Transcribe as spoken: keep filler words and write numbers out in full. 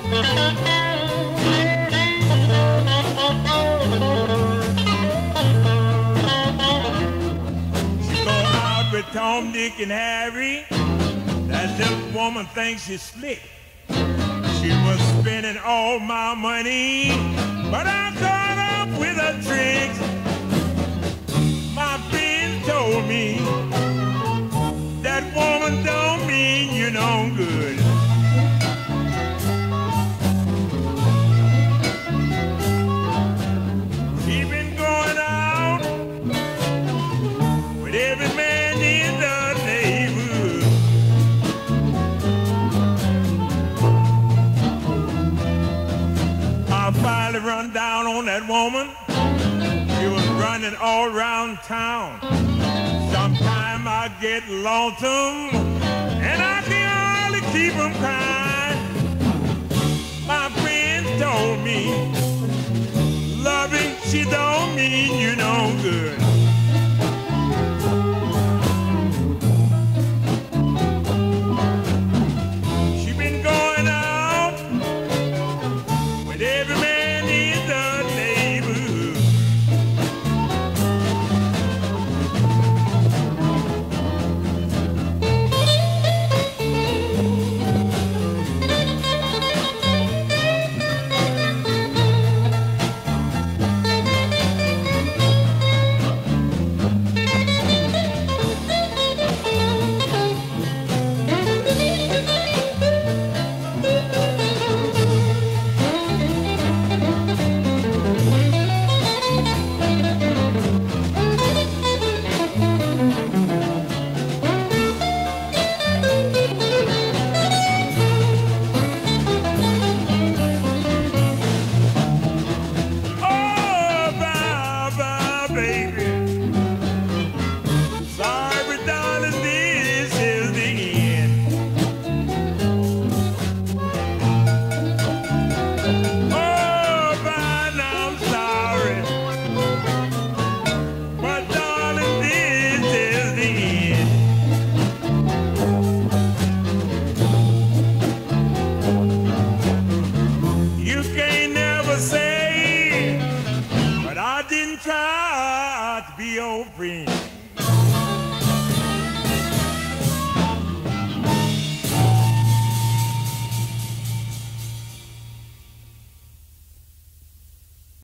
She go out with Tom, Dick, and Harry. That little woman thinks she's slick. She was spending all my money, but I caught up with her tricks. My friends told me that woman don't mean you no good. She been going out with every man in the neighborhood. I finally run down on that woman. She was running all around town. Sometime I get lonesome and I can hardly keep from crying. My friends told me loving she don't mean you no good. She been going out with every man in the neighborhood. Try to be your friend.